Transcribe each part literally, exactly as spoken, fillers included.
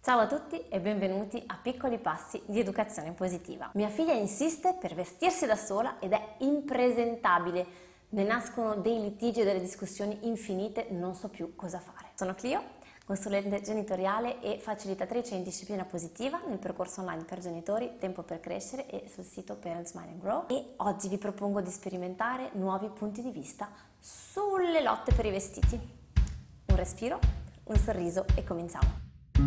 Ciao a tutti e benvenuti a Piccoli Passi di Educazione Positiva. Mia figlia insiste per vestirsi da sola ed è impresentabile. Ne nascono dei litigi e delle discussioni infinite, non so più cosa fare. Sono Clio, consulente genitoriale e facilitatrice in disciplina positiva nel percorso online per genitori Tempo per Crescere e sul sito Parents Mind and Grow, e oggi vi propongo di sperimentare nuovi punti di vista sulle lotte per i vestiti. Un respiro, un sorriso e cominciamo.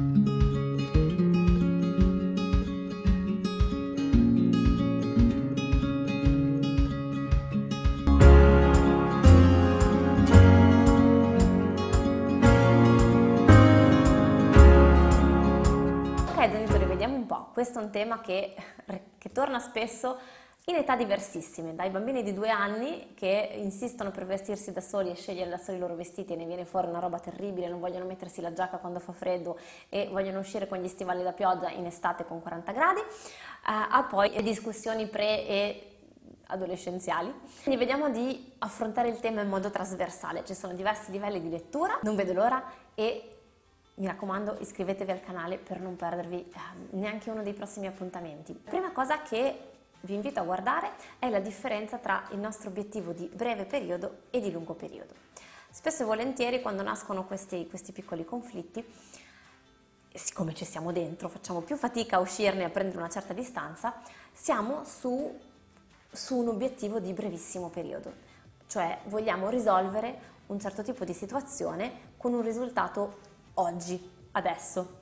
Genitori, vediamo un po', questo è un tema che, che torna spesso in età diversissime, dai bambini di due anni che insistono per vestirsi da soli e scegliere da soli i loro vestiti e ne viene fuori una roba terribile, non vogliono mettersi la giacca quando fa freddo e vogliono uscire con gli stivali da pioggia in estate con quaranta gradi, eh, a poi discussioni pre e adolescenziali. Quindi vediamo di affrontare il tema in modo trasversale, ci sono diversi livelli di lettura, non vedo l'ora e mi raccomando, iscrivetevi al canale per non perdervi eh, neanche uno dei prossimi appuntamenti. La prima cosa che vi invito a guardare è la differenza tra il nostro obiettivo di breve periodo e di lungo periodo. Spesso e volentieri quando nascono questi, questi piccoli conflitti, siccome ci siamo dentro, facciamo più fatica a uscirne e a prendere una certa distanza, siamo su, su un obiettivo di brevissimo periodo, cioè vogliamo risolvere un certo tipo di situazione con un risultato oggi, adesso.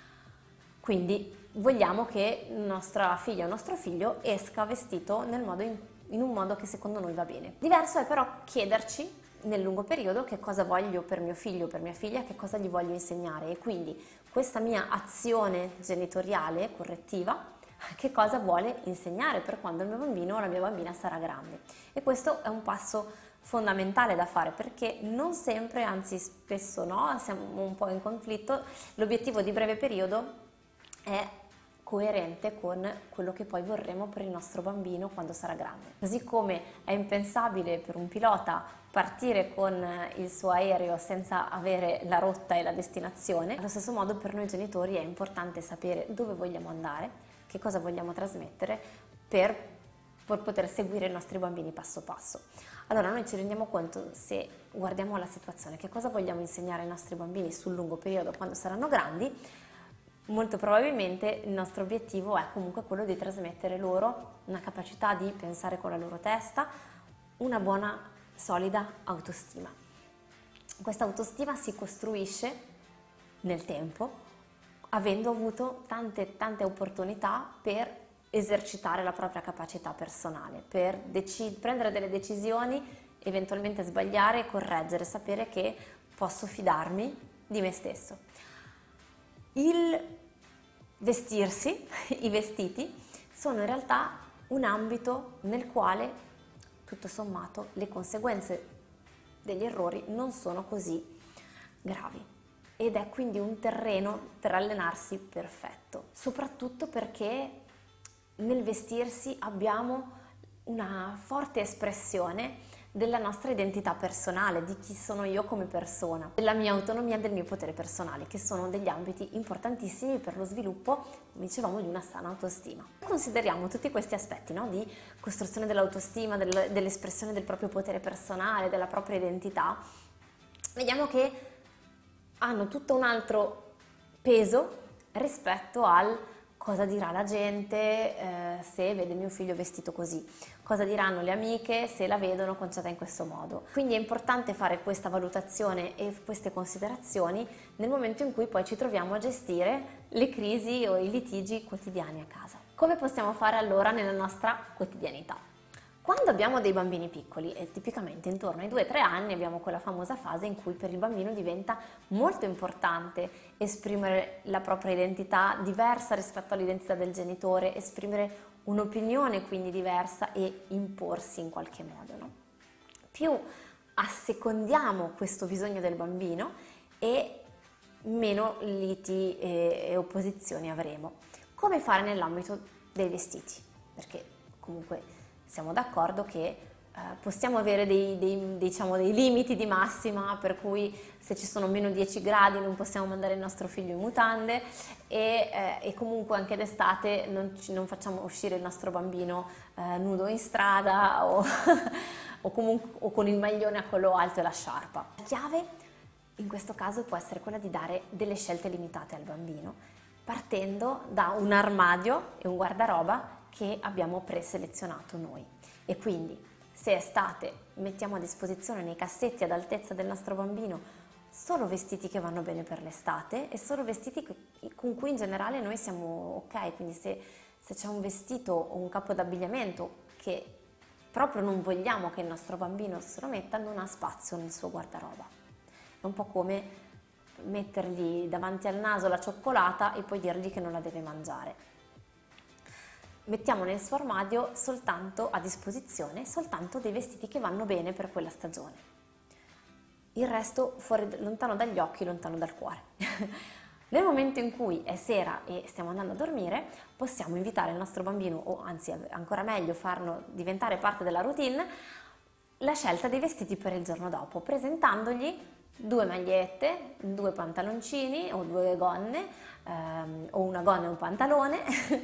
Quindi vogliamo che nostra figlia o nostro figlio esca vestito nel modo in, in un modo che secondo noi va bene. Diverso è però chiederci nel lungo periodo che cosa voglio per mio figlio o per mia figlia, che cosa gli voglio insegnare, e quindi questa mia azione genitoriale correttiva che cosa vuole insegnare per quando il mio bambino o la mia bambina sarà grande. E questo è un passo fondamentale da fare, perché non sempre, anzi spesso no, siamo un po' in conflitto, l'obiettivo di breve periodo è coerente con quello che poi vorremmo per il nostro bambino quando sarà grande. Così come è impensabile per un pilota partire con il suo aereo senza avere la rotta e la destinazione, allo stesso modo per noi genitori è importante sapere dove vogliamo andare, che cosa vogliamo trasmettere per, per poter seguire i nostri bambini passo passo. Allora noi ci rendiamo conto, se guardiamo la situazione, che cosa vogliamo insegnare ai nostri bambini sul lungo periodo quando saranno grandi, molto probabilmente il nostro obiettivo è comunque quello di trasmettere loro una capacità di pensare con la loro testa, una buona, solida autostima. Questa autostima si costruisce nel tempo, avendo avuto tante tante opportunità per esercitare la propria capacità personale, per dec- prendere delle decisioni, eventualmente sbagliare e correggere, sapere che posso fidarmi di me stesso. Il vestirsi, i vestiti, sono in realtà un ambito nel quale, tutto sommato, le conseguenze degli errori non sono così gravi. Ed è quindi un terreno per allenarsi perfetto, soprattutto perché nel vestirsi abbiamo una forte espressione della nostra identità personale, di chi sono io come persona, della mia autonomia e del mio potere personale, che sono degli ambiti importantissimi per lo sviluppo, come dicevamo, di una sana autostima. Consideriamo tutti questi aspetti, no? Di costruzione dell'autostima, del, dell'espressione del proprio potere personale, della propria identità, vediamo che hanno tutto un altro peso rispetto al cosa dirà la gente eh, se vede mio figlio vestito così, cosa diranno le amiche se la vedono conciata in questo modo. Quindi è importante fare questa valutazione e queste considerazioni nel momento in cui poi ci troviamo a gestire le crisi o i litigi quotidiani a casa. Come possiamo fare allora nella nostra quotidianità? Quando abbiamo dei bambini piccoli, e tipicamente intorno ai due tre anni abbiamo quella famosa fase in cui per il bambino diventa molto importante esprimere la propria identità diversa rispetto all'identità del genitore, esprimere un'opinione quindi diversa e imporsi in qualche modo, no? Più assecondiamo questo bisogno del bambino e meno liti e, e opposizioni avremo. Come fare nell'ambito dei vestiti? Perché comunque siamo d'accordo che Uh, possiamo avere dei, dei, diciamo, dei limiti di massima, per cui se ci sono meno dieci gradi non possiamo mandare il nostro figlio in mutande e, eh, e comunque anche d'estate non, non facciamo uscire il nostro bambino eh, nudo in strada o, o, comunque, o con il maglione a collo alto e la sciarpa. La chiave in questo caso può essere quella di dare delle scelte limitate al bambino, partendo da un armadio e un guardaroba che abbiamo preselezionato noi. E quindi se è estate mettiamo a disposizione nei cassetti ad altezza del nostro bambino solo vestiti che vanno bene per l'estate e solo vestiti con cui in generale noi siamo ok, quindi se, se c'è un vestito o un capo d'abbigliamento che proprio non vogliamo che il nostro bambino se lo metta, non ha spazio nel suo guardaroba. È un po' come mettergli davanti al naso la cioccolata e poi dirgli che non la deve mangiare. Mettiamo nel suo armadio soltanto a disposizione soltanto dei vestiti che vanno bene per quella stagione. Il resto fuori, lontano dagli occhi, lontano dal cuore. Nel momento in cui è sera e stiamo andando a dormire, possiamo invitare il nostro bambino, o anzi ancora meglio farlo diventare parte della routine, la scelta dei vestiti per il giorno dopo, presentandogli due magliette, due pantaloncini o due gonne, ehm, o una gonna e un pantalone,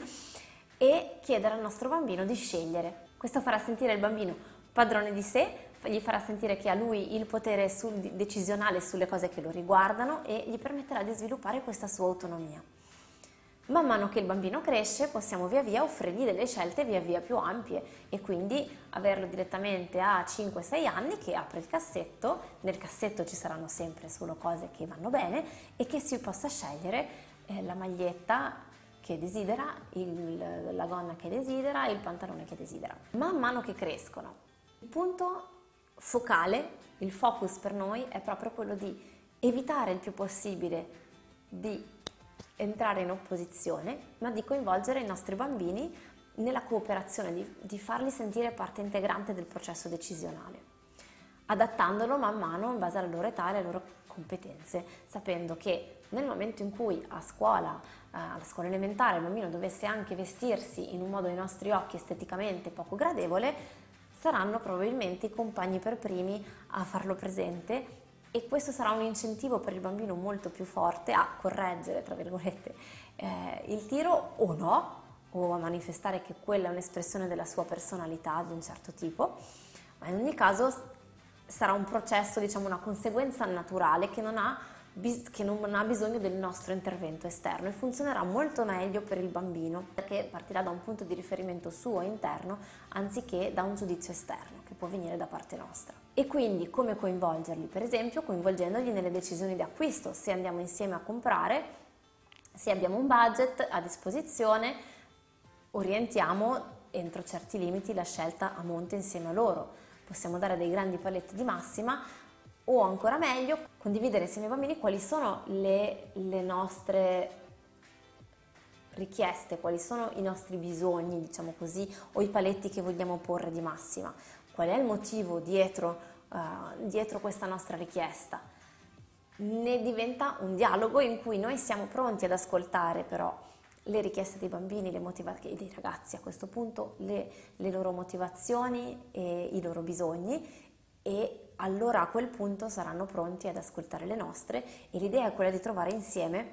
e chiedere al nostro bambino di scegliere. Questo farà sentire il bambino padrone di sé, gli farà sentire che ha lui il potere sul, decisionale sulle cose che lo riguardano e gli permetterà di sviluppare questa sua autonomia. Man mano che il bambino cresce possiamo via via offrirgli delle scelte via via più ampie e quindi averlo direttamente a cinque sei anni che apre il cassetto, nel cassetto ci saranno sempre solo cose che vanno bene e che si possa scegliere eh, la maglietta che desidera, il, la gonna che desidera, il pantalone che desidera. Man mano che crescono, il punto focale, il focus per noi è proprio quello di evitare il più possibile di entrare in opposizione, ma di coinvolgere i nostri bambini nella cooperazione, di, di farli sentire parte integrante del processo decisionale, adattandolo man mano in base alla loro età e alle loro competenze, sapendo che nel momento in cui a scuola, eh, alla scuola elementare, il bambino dovesse anche vestirsi in un modo ai nostri occhi esteticamente poco gradevole, saranno probabilmente i compagni per primi a farlo presente e questo sarà un incentivo per il bambino molto più forte a correggere, tra virgolette, eh, il tiro o no, o a manifestare che quella è un'espressione della sua personalità di un certo tipo, ma in ogni caso sarà un processo, diciamo una conseguenza naturale che non ha, bis- che non ha bisogno del nostro intervento esterno e funzionerà molto meglio per il bambino perché partirà da un punto di riferimento suo interno anziché da un giudizio esterno che può venire da parte nostra. E quindi come coinvolgerli? Per esempio coinvolgendoli nelle decisioni di acquisto, se andiamo insieme a comprare, se abbiamo un budget a disposizione, orientiamo entro certi limiti la scelta a monte insieme a loro. Possiamo dare dei grandi paletti di massima o ancora meglio condividere insieme ai bambini quali sono le, le nostre richieste, quali sono i nostri bisogni, diciamo così, o i paletti che vogliamo porre di massima. Qual è il motivo dietro, uh, dietro questa nostra richiesta? Ne diventa un dialogo in cui noi siamo pronti ad ascoltare però le richieste dei bambini, le motivazioni dei ragazzi a questo punto, le, le loro motivazioni e i loro bisogni e allora a quel punto saranno pronti ad ascoltare le nostre e l'idea è quella di trovare insieme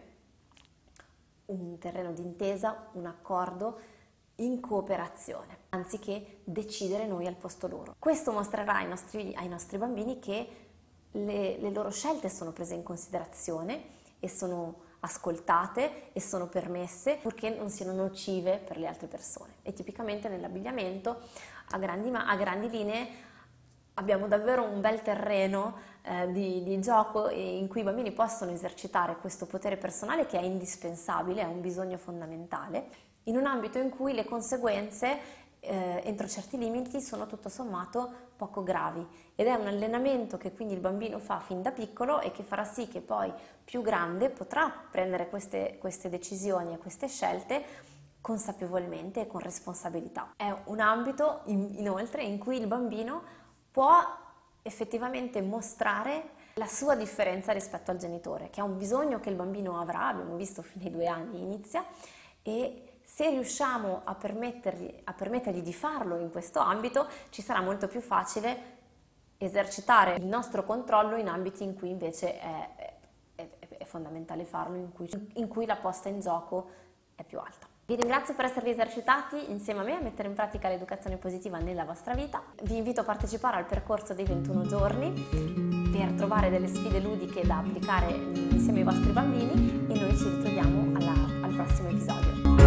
un terreno d'intesa, un accordo in cooperazione, anziché decidere noi al posto loro. Questo mostrerà ai nostri, ai nostri bambini che le, le loro scelte sono prese in considerazione e sono ascoltate e sono permesse purché non siano nocive per le altre persone. E tipicamente nell'abbigliamento a grandi, a grandi linee abbiamo davvero un bel terreno eh, di, di gioco in cui i bambini possono esercitare questo potere personale che è indispensabile, è un bisogno fondamentale, in un ambito in cui le conseguenze eh, entro certi limiti sono tutto sommato poco gravi ed è un allenamento che quindi il bambino fa fin da piccolo e che farà sì che poi più grande potrà prendere queste, queste decisioni e queste scelte consapevolmente e con responsabilità. È un ambito in, inoltre in cui il bambino può effettivamente mostrare la sua differenza rispetto al genitore, che è un bisogno che il bambino avrà, abbiamo visto fino ai due anni inizia, e se riusciamo a permettergli, a permettergli di farlo in questo ambito, ci sarà molto più facile esercitare il nostro controllo in ambiti in cui invece è, è, è fondamentale farlo, in cui, in cui la posta in gioco è più alta. Vi ringrazio per esservi esercitati insieme a me a mettere in pratica l'educazione positiva nella vostra vita. Vi invito a partecipare al percorso dei ventuno giorni per trovare delle sfide ludiche da applicare insieme ai vostri bambini e noi ci ritroviamo alla, al prossimo episodio.